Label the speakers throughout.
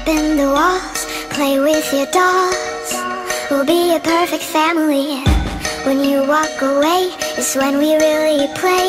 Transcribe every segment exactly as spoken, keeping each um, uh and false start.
Speaker 1: open the walls, play with your dolls. We'll be a perfect family. When you walk away, it's when we really play.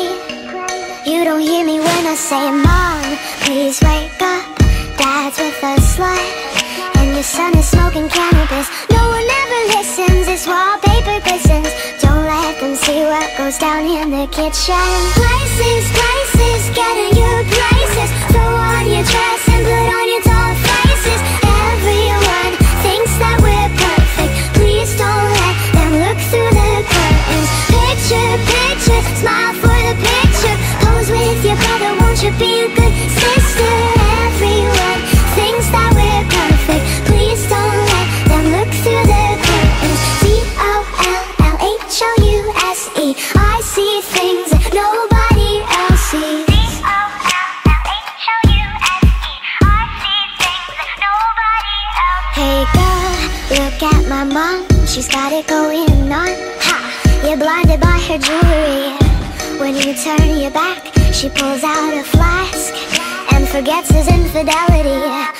Speaker 1: You don't hear me when I say, Mom, please wake up. Dad's with a slut, and your son is smoking cannabis. No one ever listens, this wallpaper glistens. Don't let them see what goes down in the kitchen. Places, places, get in your places. Throw on your dress and put on your doll faces. Everyone thinks that we're perfect. Please don't let them look through the curtains. Picture, picture, smile for the picture. Pose with your brother, won't you be a good sister? Everyone thinks that we're perfect. Please don't let them look through the curtains. D O L L H O U S E. I see things that nobody else sees. D O L L H O U S E. I see things that nobody else sees. Hey girl, look at my mom. She's got it going on. Ha! You're blinded by her jewelry. When you turn your back, she pulls out a flask and forgets his infidelity.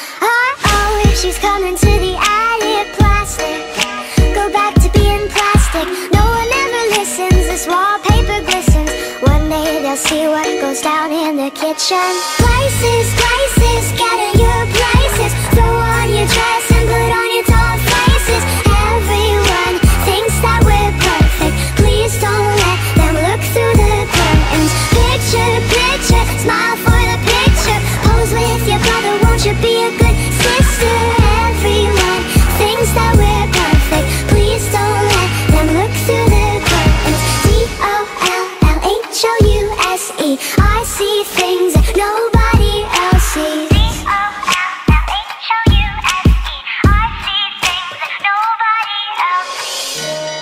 Speaker 1: Uh-oh, if she's coming to the attic, plastic, go back to being plastic. No one ever listens, this wallpaper glistens. One day they'll see what goes down in the kitchen. Places, places, get in your places. Throw on your dress and put on your doll faces. Everyone thinks that we're perfect. Please don't let them look through the curtains. Picture, picture, smile for the picture. Pose with your brother, won't you be a good sister? Everyone thinks that we're perfect. Please don't let them look through the curtains. D O L L H O U S E. I see things that nobody else sees. D O L L H O U S E. I see things that nobody else sees.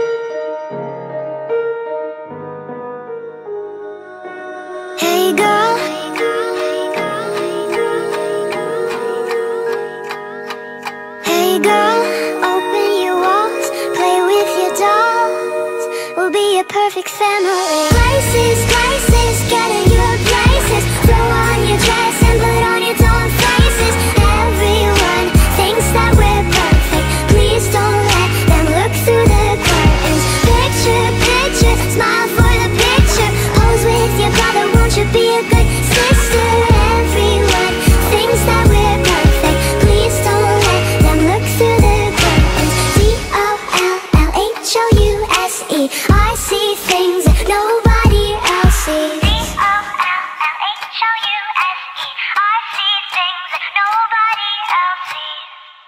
Speaker 1: Hey girl, hey girl, open your walls, play with your dolls. We'll be a perfect family. Places, places, get in your places. Throw on your dress and put on your doll faces. Everyone thinks that we're perfect. Please don't let them look through the curtains. Picture, picture, smile for the picture. Pose with your brother, won't you be a good sister? Everyone thinks that we're perfect. Please don't let them look through the curtains. D O L L H O U S E. I see things that nobody else sees. D O L L H O U S E. I see things that nobody else sees.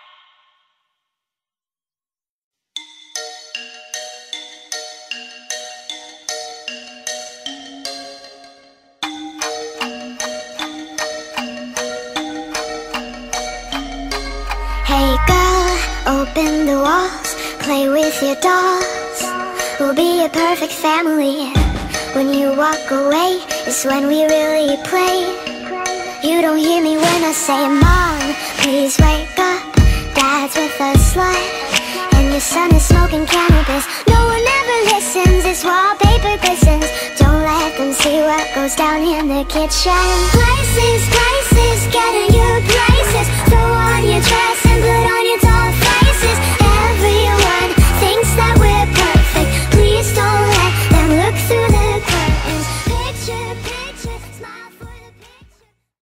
Speaker 1: Hey girl, open the walls, play with your dolls. We'll be a perfect family. When you walk away, it's when we really play. You don't hear me when I say, Mom, please wake up. Dad's with a slut, and your son is smoking cannabis. No one ever listens, this wallpaper glistens. Don't let them see what goes down in the kitchen. Places, places, get in your places. Throw on your dress and put